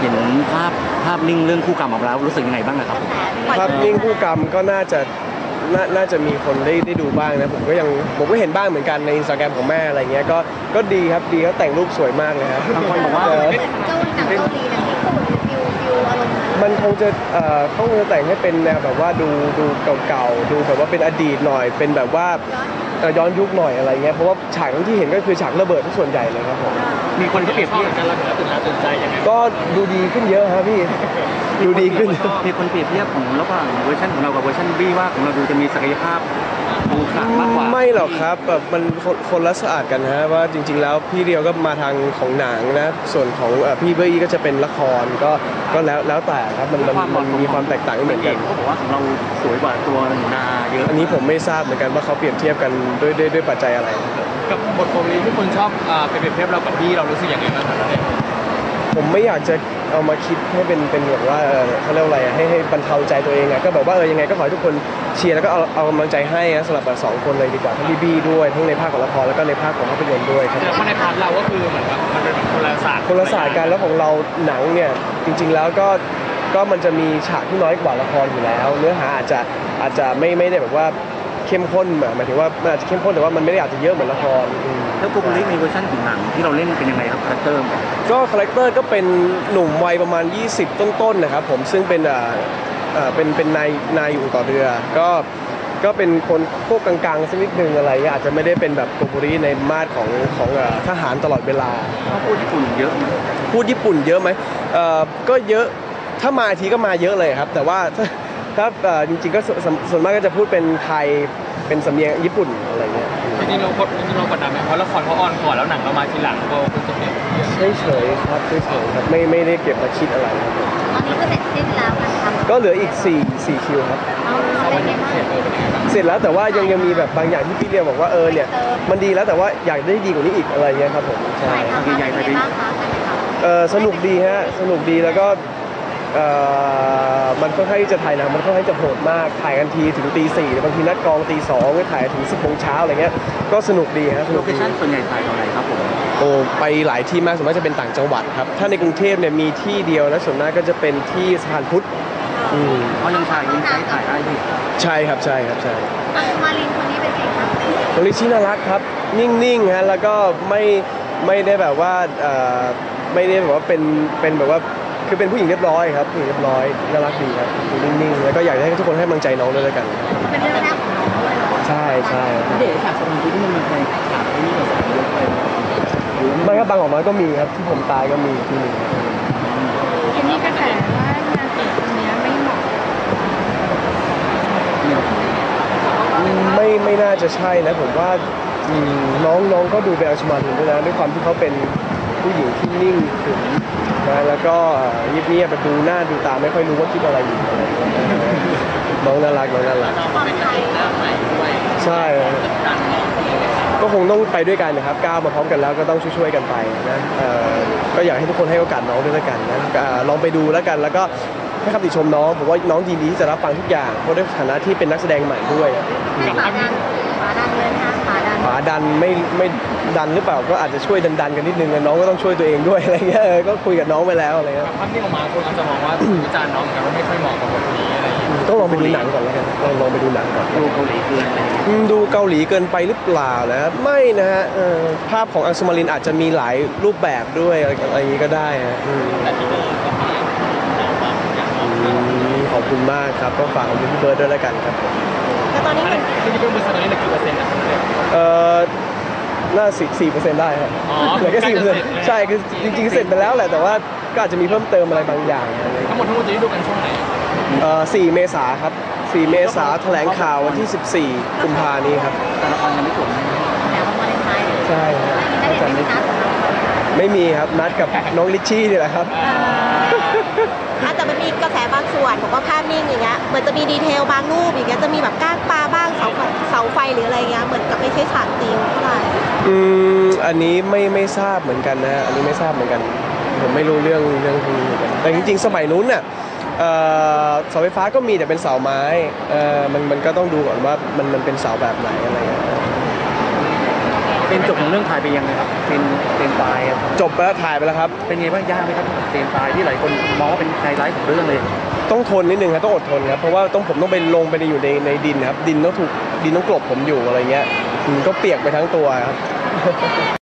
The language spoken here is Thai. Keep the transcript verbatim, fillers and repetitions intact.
เห็นภาพภาพนิ่งเรื่องคู่กรรมออกมาแล้วรู้สึกยังไงบ้างนะครับภาพนิ่งคู่กรรมก็น่าจะน่าจะมีคนได้ได้ดูบ้างนะผมก็ยังผมก็เห็นบ้างเหมือนกันในอินสตาแกรมของแม่อะไรเงี้ยก็ก็ดีครับดีเขาแต่งรูปสวยมากเลยครับบางคนบอกว่าเจ้าหนังเกาหลีหนังญี่ปุ่นฟิวฟิวอารมณ์มันคงจะเอ่อเขาคงจะแต่งให้เป็นแนวแบบว่าดูดูเก่าๆดูแบบว่าเป็นอดีตหน่อยเป็นแบบว่าย้อนยุคหน่อยอะไรเงี้ยเพราะว่าฉากที่เห็นก็คือฉากระเบิดที่ส่วนใหญ่เลยครับผมมีคนเขาเปรียบเทียบกันแล้วตื่นตาตื่นใจยังไงก็ดูดีขึ้นเยอะครับพี่ดูดีขึ้นมีคนเปรียบเทียบของระหว่างเวอร์ชันของเรากับเวอร์ชันบี้ว่าของเราดูจะมีศักยภาพดูขลังมากกว่าไม่หรอกครับแบบมันคนละศาสตร์กันฮะว่าจริงๆแล้วพี่เดียวก็มาทางของหนังนะส่วนของพี่เบอร์อีก็จะเป็นละครก็ก็แล้วแล้วแต่ครับมันมันมันมีความแตกต่างเหมือนกันเขาบอกว่าของเราสวยกว่าตัวหนูนาเยอะอันนี้ผมไม่ทราบเหมือนกันว่าเขาเปรียบเทียบกันด้วยด้วยด้วยปัจจัยอะไรกับบทโคมนี้ที่คนชอบไปเปรียบเทียบเรากับบี้เรารู้สึกยังไงบ้างครับผมไม่อยากจะเอามาคิดให้เป็นเป็นแบบว่าเขาเรียกอะไรให้ให้บรรเทาใจตัวเองอะก็แบบว่าเออยังไงก็ขอให้ทุกคนเชียร์แล้วก็เอาเอากำลังใจให้นะสำหรับแบบสองคนเลยดีกว่าทั้งพี่บี้ด้วยทั้งในภาคของละครแล้วก็ในภาคของภาพยนตร์ด้วยครับแล้วในพาร์ทเราก็คือเหมือนกับมันเป็นคนละศาสตร์คนละศาสตร์กันแล้วของเราหนังเนี่ยจริงๆแล้วก็ก็มันจะมีฉากที่น้อยกว่าละครอยู่แล้วเนื้อหาอาจจะอาจจะไม่ไม่ได้แบบว่าเข้มข้นหมายถึงว่ามันอาจจะเข้มข้นแต่ว่ามันไม่ได้อาจจะเยอะเหมือนละครแล้วโกโบริในเวอร์ชันของหนังที่เราเล่นเป็นยังไงครับคาแรคเตอร์ก็คาแรคเตอร์ก็เป็นหนุ่มวัยประมาณยี่สิบต้นๆนะครับผมซึ่งเป็นอ่าอ่าเป็นเป็นนายนายอยู่ต่อเรือก็ก็เป็นคนพวกกลางๆสักนิดนึงอะไรอาจจะไม่ได้เป็นแบบโกโบริในมาตรของของทหารตลอดเวลาเขาพูดญี่ปุ่นเยอะพูดญี่ปุ่นเยอะไหมเอ่อก็เยอะถ้ามาทีก็มาเยอะเลยครับแต่ว่าถ้าถ้าจริงๆก็ส่วนมากก็จะพูดเป็นไทยเป็นสำเนียงญี่ปุ่นอะไรเงี้ยจริงๆเราจริงๆเรากดดันไหมเพราะละครเขาออนก่อนแล้วหนังเรามาทีหลังก็คุณจะเปลี่ยนเฉยๆครับเฉยๆครับไม่ไม่ได้เก็บมาคิดอะไรตอนนี้ก็เสร็จสิ้นแล้วกันครับก็เหลืออีกสี่ สี่คิวครับเสร็จแล้วแต่ว่ายังยังมีแบบบางอย่างที่พี่เรียบอกว่าเออเนี่ยมันดีแล้วแต่ว่าอยากได้ดีกว่านี้อีกอะไรเงี้ยครับผมใช่ใหญ่ๆไปดิเออสนุกดีฮะสนุกดีแล้วก็มันค่อนข้างที่จะถ่ายหนังมันค่อนข้างจะโหดมากถ่ายกันทีถึงตีสี่บางทีนัดกองตีสองก็ถ่ายถึงสิบโมงเช้าอะไรเงี้ยก็สนุกดีฮะโลเคชั่นส่วนใหญ่ถ่ายตรงไหนครับผมโอ้ไปหลายที่มากส่วนมากจะเป็นต่างจังหวัดครับถ้าในกรุงเทพเนี่ยมีที่เดียวและส่วนมากก็จะเป็นที่สะพานพุทธอืมเขายังถ่ายยังใช้ถ่ายได้ดิใช่ครับใช่ครับใช่มารินคนนี้เป็นไงครับมารินน่ารักครับนิ่งๆฮะแล้วก็ไม่ไม่ได้แบบว่าไม่ได้แบบว่าเป็นเป็นแบบว่าคือเป็นผู้หญิงเรียบร้อยครับผู้หญิงเรียบร้อยน่ารักดีครับนิ่งๆแล้วก็อยากให้ทุกคนให้กำลังใจน้องด้วยแล้วกันเป็นเรื่องแรกของน้องด้วยใช่ใช่เด็กฉากสมาธิที่มันมีใครฉากที่นี่กับสองเยอะเลยไม่ครับบางออกมาก็มีครับที่ผมตายก็มีที่นึงทีนี้กระแสว่านางเอกคนนี้ไม่เหมาะไม่ไม่น่าจะใช่นะผมว่าน้องน้องก็ดูเป็นอัชมาถึงด้วยนะด้วยความที่เขาเป็นผู้หญิงที่นิ่งขรึมนะแล้วก็เงียบๆดูหน้าดูตาไม่ค่อยรู้ว่าคิดอะไรอยู่น้องน่ารักน้องน่ารักใช่ก็คงต้องไปด้วยกันนะครับก้าวมาพร้อมกันแล้วก็ต้องช่วยๆกันไปนะก็อยากให้ทุกคนให้โอกาสน้องด้วยแล้วกันนะลองไปดูแล้วกันแล้วก็ให้คำติชมน้องผมว่าน้องยินดีที่จะรับฟังทุกอย่างเพราะในฐานะที่เป็นนักแสดงใหม่ด้วยฝาดันฝาดันเลยนะฝาดันฝาดันไม่ไม่ดันหรือเปล่าก็อาจจะช่วยดันดันกันนิดนึงน้องก็ต้องช่วยตัวเองด้วยอะไรเงี้ยก็คุยกับน้องไปแล้วอะไรเงี้ยภาพที่ออกมาคนอาจจะมองว่าวิจารณ์น้องกันว่าไม่ค่อยเหมาะกับบทนี้อะไรต้องลองไปดูหนังก่อนแล้วกันลองลองไปดูหนังก่อนดูเกาหลีเกินดูเกาหลีเกินไปหรือเปล่านะไม่นะฮะภาพของอังสุมารินอาจจะมีหลายรูปแบบด้วยอะไรอย่างนี้ก็ได้ฮะขอบคุณมากครับก็ฝากของพี่เบิร์ดด้วยแล้วกันครับแล้วตอนนี้มันที่เพิ่มเปอร์เซ็นต์ตอนนี้เหลือกี่เปอร์เซ็นต์นะเอ่อน่าสี่สี่เปอร์เซ็นต์ได้ครับเหลือแค่สี่เปอร์เซ็นต์ใช่คือจริงๆเสร็จไปแล้วแหละแต่ว่าก็อาจจะมีเพิ่มเติมอะไรบางอย่างทั้งหมดทั้งหมดจะได้ดูกันช่วงไหนเอ่อสี่เมษาครับสี่เมษาแถลงข่าววันที่สิบสี่กุมภานี้ครับแต่ละครยังไม่จบแต่ว่าวันท้ายใช่ไม่มีครับนัดกับน้องลิชชี่นี่แหละครับแต่มันมีกระแสบางส่วนบอกว่าภาพนิ่งอย่างเงี้ยเหมือนจะมีดีเทลบางรูปอย่างเงี้ยจะมีแบบก้างปลาบ้างเสาเสาไฟหรืออะไรเงี้ยเหมือนกับไม่ใช่ฉากจริงเท่าไหร่อืมอันนี้ไม่ไม่ทราบเหมือนกันนะอันนี้ไม่ทราบเหมือนกันผมไม่รู้เรื่องเรื่องนี้เหมือนกันแต่จริงๆสมัยนู้นน่ะเสาไฟฟ้าก็มีแต่เป็นเสาไม้มันมันก็ต้องดูก่อนว่ามันมันเป็นเสาแบบไหนอะไรเงี้ยโเป็นจบของเรื่องถ่ายไปยังไงครับเป็นเป็นตายครับจบไปแล้วถ่ายไปแล้วครับเป็นไงบ้างยากไหมครับเป็นตายที่หลายคนมองว่าเป็นไฮไลท์ของเรื่องเลยต้องทนนิดนึงครับต้องอดทนครับเพราะว่าต้องผมต้องไปลงไปในอยู่ในในดินครับดินต้องถูกดินต้องกลบผมอยู่อะไรเงี้ยอืมก็เปียกไปทั้งตัวครับ